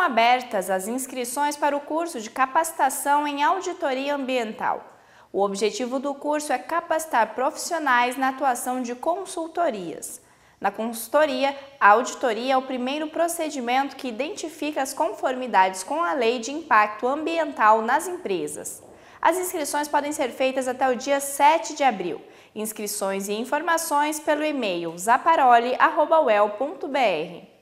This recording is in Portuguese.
Estão abertas as inscrições para o curso de capacitação em auditoria ambiental. O objetivo do curso é capacitar profissionais na atuação de consultorias. Na consultoria, a auditoria é o primeiro procedimento que identifica as conformidades com a Lei de Impacto Ambiental nas empresas. As inscrições podem ser feitas até o dia 7 de abril. Inscrições e informações pelo e-mail zaparoli@uel.br.